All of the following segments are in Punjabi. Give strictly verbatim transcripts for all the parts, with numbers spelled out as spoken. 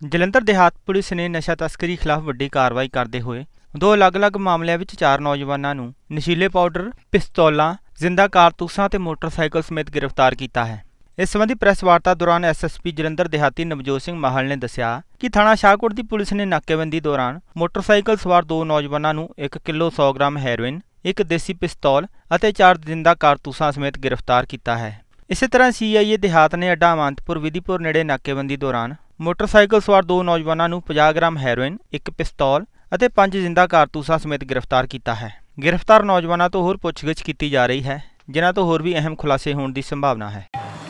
ਜਲੰਧਰ ਦਿਹਾਤ ਪੁਲਿਸ ਨੇ ਨਸ਼ਾ ਤਸਕਰੀ ਖਿਲਾਫ ਵੱਡੀ ਕਾਰਵਾਈ ਕਰਦੇ ਹੋਏ ਦੋ ਅਲੱਗ-ਅਲੱਗ ਮਾਮਲਿਆਂ ਵਿੱਚ ਚਾਰ ਨੌਜਵਾਨਾਂ ਨੂੰ ਨਸ਼ੀਲੇ ਪਾਊਡਰ, ਪਿਸਤੌਲਾਂ, ਜ਼ਿੰਦਾ ਕਾਰਤੂਸਾਂ ਤੇ ਮੋਟਰਸਾਈਕਲ ਸਮੇਤ ਗ੍ਰਿਫਤਾਰ ਕੀਤਾ ਹੈ। ਇਸ ਸੰਬੰਧੀ ਪ੍ਰੈਸ ਵਾਰਤਾ ਦੌਰਾਨ ਐਸ ਐਸ ਪੀ ਜਲੰਧਰ ਦਿਹਾਤੀ ਨਵਜੋਤ ਸਿੰਘ ਮਾਹਲ ਨੇ ਦੱਸਿਆ ਕਿ ਥਾਣਾ ਸ਼ਾਹਕੋਟ ਦੀ ਪੁਲਿਸ ਨੇ ਨਾਕੇਬੰਦੀ ਦੌਰਾਨ ਮੋਟਰਸਾਈਕਲ ਸਵਾਰ ਦੋ ਨੌਜਵਾਨਾਂ ਨੂੰ ਇੱਕ ਕਿਲੋ ਸੌ ਗ੍ਰਾਮ ਹੈਰੋਇਨ, ਇੱਕ ਦੇਸੀ ਪਿਸਤੌਲ ਅਤੇ ਚਾਰ ਜ਼ਿੰਦਾ ਕਾਰਤੂਸਾਂ ਸਮੇਤ ਗ੍ਰਿਫਤਾਰ ਕੀਤਾ ਹੈ। ਇਸੇ ਤਰ੍ਹਾਂ ਸੀ ਆਈ ਏ ਦਿਹਾਤ ਨੇ ਅੱਡਾ ਅਮਾਨਤਪੁਰ ਵਿਧੀਪੁਰ ਨੇੜੇ ਨਾਕੇਬੰਦੀ ਦੌਰਾਨ ਮੋਟਰਸਾਈਕਲ ਸਵਾਰ ਦੋ ਨੌਜਵਾਨਾਂ ਨੂੰ ਪੰਜਾਹ ਗ੍ਰਾਮ ਹੈਰੋਇਨ, ਇੱਕ ਪਿਸਤੌਲ ਅਤੇ ਪੰਜ ਜ਼ਿੰਦਾ ਕਾਰਤੂਸਾਂ ਸਮੇਤ ਗ੍ਰਿਫਤਾਰ ਕੀਤਾ ਹੈ। ਗ੍ਰਿਫਤਾਰ ਨੌਜਵਾਨਾਂ ਤੋਂ ਹੋਰ ਪੁੱਛਗਿੱਛ ਕੀਤੀ ਜਾ ਰਹੀ ਹੈ, ਜਿਨ੍ਹਾਂ ਤੋਂ ਹੋਰ ਵੀ ਅਹਿਮ ਖੁਲਾਸੇ ਹੋਣ ਦੀ ਸੰਭਾਵਨਾ ਹੈ।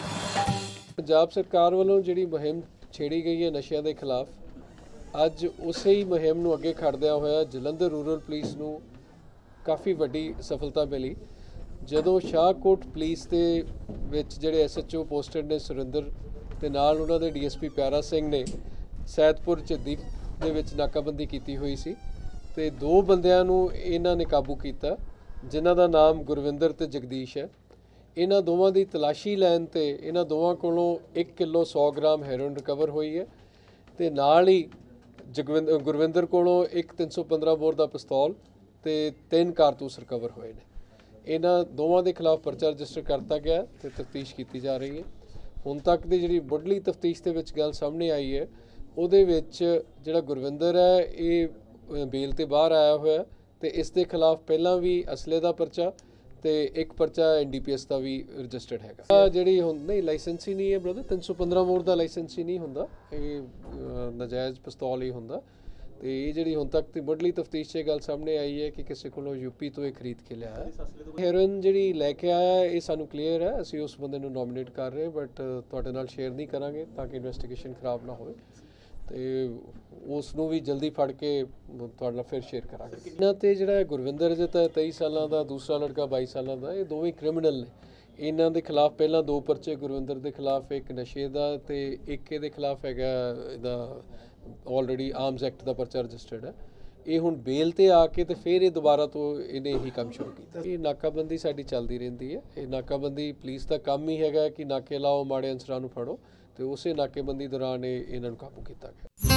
ਪੰਜਾਬ ਸਰਕਾਰ ਵੱਲੋਂ ਜਿਹੜੀ ਮੁਹਿੰਮ ਛੇੜੀ ਗਈ ਹੈ ਨਸ਼ਿਆਂ ਦੇ ਖਿਲਾਫ, ਅੱਜ ਉਸੇ ਹੀ ਮੁਹਿੰਮ ਨੂੰ ਅੱਗੇ ਖੜਦਿਆਂ ਹੋਇਆ ਜਲੰਧਰ ਰੂਰਲ ਪੁਲਿਸ ਨੂੰ ਕਾਫੀ ਵੱਡੀ ਸਫਲਤਾ ਮਿਲੀ। ਜਦੋਂ ਸ਼ਾਹਕੋਟ ਪੁਲਿਸ ਦੇ ਵਿੱਚ ਜਿਹੜੇ ਐਸ ਐਚ ਓ ਪੋਸਟਡ ਨੇ ਸੁਰਿੰਦਰ ਤੇ ਨਾਲ ਉਹਨਾਂ ਦੇ D S P Piara Singh ਨੇ ਸੈਦਪੁਰ ਝੱਦੀ ਦੇ ਵਿੱਚ ਨਾਕਾਬੰਦੀ ਕੀਤੀ ਹੋਈ ਸੀ ਤੇ ਦੋ ਬੰਦਿਆਂ ਨੂੰ ਇਹਨਾਂ ਨੇ ਕਾਬੂ ਕੀਤਾ, ਜਿਨ੍ਹਾਂ ਦਾ ਨਾਮ ਗੁਰਵਿੰਦਰ ਤੇ ਜਗਦੀਸ਼ ਹੈ। ਇਹਨਾਂ ਦੋਵਾਂ ਦੀ ਤਲਾਸ਼ੀ ਲੈਣ ਤੇ ਇਹਨਾਂ ਦੋਵਾਂ ਕੋਲੋਂ ਇੱਕ ਕਿਲੋ ਸੌ ਗ੍ਰਾਮ ਹੈਰੋਇਨ ਰਿਕਵਰ ਹੋਈ ਹੈ ਤੇ ਨਾਲ ਹੀ ਜਗਵਿੰਦਰ ਗੁਰਵਿੰਦਰ ਕੋਲੋਂ ਇੱਕ ਤਿੰਨ ਸੌ ਪੰਦਰਾਂ ਬੋਰ ਦਾ ਪਿਸਤੌਲ ਤੇ ਤਿੰਨ ਕਾਰਤੂਸ ਰਿਕਵਰ ਹੋਏ ਨੇ। ਇਹਨਾਂ ਦੋਵਾਂ ਦੇ ਖਿਲਾਫ ਪਰਚਾ ਰਜਿਸਟਰ ਕਰਤਾ ਗਿਆ ਤੇ ਤਫਤੀਸ਼ ਕੀਤੀ ਜਾ ਰਹੀ ਹੈ। ਹੁਣ ਤੱਕ ਦੀ ਜਿਹੜੀ ਮੁੱਢਲੀ ਤਫਤੀਸ਼ ਦੇ ਵਿੱਚ ਗੱਲ ਸਾਹਮਣੇ ਆਈ ਹੈ, ਉਹਦੇ ਵਿੱਚ ਜਿਹੜਾ ਗੁਰਵਿੰਦਰ ਹੈ ਇਹ ਬੇਲ ਤੇ ਬਾਹਰ ਆਇਆ ਹੋਇਆ ਤੇ ਇਸ ਦੇ ਖਿਲਾਫ ਪਹਿਲਾਂ ਵੀ ਅਸਲੇ ਦਾ ਪਰਚਾ ਤੇ ਇੱਕ ਪਰਚਾ ਐਨ ਡੀ ਪੀ ਐਸ ਦਾ ਵੀ ਰਜਿਸਟਰਡ ਹੈਗਾ। ਜਿਹੜੀ ਹੁਣ ਨਹੀਂ ਲਾਇਸੈਂਸ ਹੀ ਨਹੀਂ ਹੈ ਬ੍ਰਦਰ, ਤਿੰਨ ਸੌ ਪੰਦਰਾਂ ਬੋਰ ਦਾ ਲਾਇਸੈਂਸ ਹੀ ਨਹੀਂ ਹੁੰਦਾ, ਇਹ ਨਜਾਇਜ਼ ਪਿਸਤੌਲ ਹੀ ਹੁੰਦਾ। ਤੇ ਇਹ ਜਿਹੜੀ ਹੁਣ ਤੱਕ ਦੀ ਮੁੱਢਲੀ ਤਫਤੀਸ਼ 'ਚ ਗੱਲ ਸਾਹਮਣੇ ਆਈ ਹੈ ਕਿ ਕਿਸੇ ਕੋਲੋਂ ਯੂਪੀ ਤੋਂ ਇਹ ਖਰੀਦ ਕੇ ਲਿਆ ਹੈ। ਹੈਰੋਇਨ ਜਿਹੜੀ ਲੈ ਕੇ ਆਇਆ ਇਹ ਸਾਨੂੰ ਕਲੀਅਰ ਹੈ, ਅਸੀਂ ਉਸ ਬੰਦੇ ਨੂੰ ਨੋਮੀਨੇਟ ਕਰ ਰਹੇ, ਬਟ ਤੁਹਾਡੇ ਨਾਲ ਸ਼ੇਅਰ ਨਹੀਂ ਕਰਾਂਗੇ ਤਾਂ ਕਿ ਇਨਵੈਸਟੀਗੇਸ਼ਨ ਖਰਾਬ ਨਾ ਹੋਵੇ ਤੇ ਉਸ ਨੂੰ ਵੀ ਜਲਦੀ ਫੜ ਕੇ ਤੁਹਾਡੇ ਨਾਲ ਫਿਰ ਸ਼ੇਅਰ ਕਰਾਂਗੇ। ਇਹਨਾਂ ਤੇ ਜਿਹੜਾ ਗੁਰਵਿੰਦਰ ਜੇ ਤਾਂ ਤੇਈ ਸਾਲਾਂ ਦਾ, ਦੂਸਰਾ ਲੜਕਾ ਬਾਈ ਸਾਲਾਂ ਦਾ, ਇਹ ਦੋਵੇਂ ਕ੍ਰਿਮੀਨਲ ਨੇ। ਇਹਨਾਂ ਦੇ ਖਿਲਾਫ ਪਹਿਲਾਂ ਦੋ ਪਰਚੇ, ਗੁਰਵਿੰਦਰ ਦੇ ਖਿਲਾਫ ਇੱਕ ਨਸ਼ੇ ਦਾ ਤੇ ਇੱਕ ਇਹਦੇ ਖਿਲਾਫ ਹੈਗਾ ਇਹਦਾ ਆਲਰੇਡੀ ਆਰਮਸ ਐਕਟ ਦਾ ਪਰਚਾ ਰਜਿਸਟਰਡ ਹੈ। ਇਹ ਹੁਣ ਬੇਲ ਤੇ ਆ ਕੇ ਤੇ ਫਿਰ ਇਹ ਦੁਬਾਰਾ ਤੋਂ ਇਹਨੇ ਇਹੀ ਕੰਮ ਸ਼ੁਰੂ ਕੀਤਾ। ਇਹ ਨਾਕਾਬੰਦੀ ਸਾਡੀ ਚੱਲਦੀ ਰਹਿੰਦੀ ਹੈ। ਇਹ ਨਾਕਾਬੰਦੀ ਪੁਲਿਸ ਦਾ ਕੰਮ ਹੀ ਹੈਗਾ ਕਿ ਨਾਕੇ ਲਾਓ, ਮਾੜੇ ਅਨਸਰਾਂ ਨੂੰ ਫੜੋ ਤੇ ਉਸੇ ਨਾਕੇਬੰਦੀ ਦੌਰਾਨ ਇਹ ਇਹਨਾਂ ਨੂੰ ਕਾਬੂ ਕੀਤਾ ਗਿਆ।